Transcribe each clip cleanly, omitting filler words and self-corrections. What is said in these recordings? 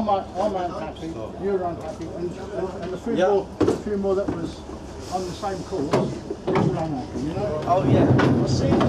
I'm unhappy, you're unhappy, and the few more that was on the same course, they were unhappy, you know? Oh yeah. I see.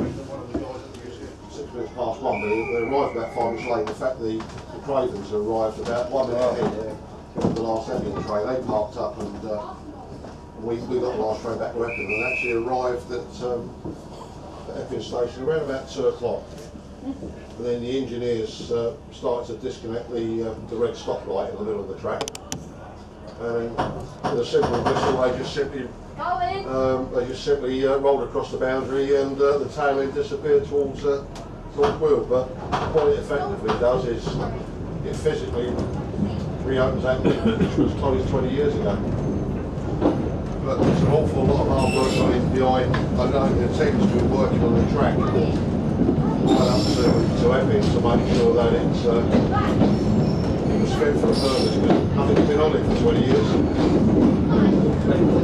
6 minutes past 1, but they arrived about 5 minutes late. In fact, the Cravens arrived about 1 minute ahead of the last Epping train. They parked up and we got the last train back to Epping and actually arrived at Epping station around about 2 o'clock. And then the engineers started to disconnect the red stoplight in the middle of the track. And with a simple whistle, they just simply rolled across the boundary and the tail end disappeared towards Wheel. But what it effectively does is it physically reopens that which was closed 20 years ago. But there's an awful lot of hard work going behind. I know the team's been working on the track right up to Epping to make sure that it's fit for the purpose, because nothing's been on it for 20 years.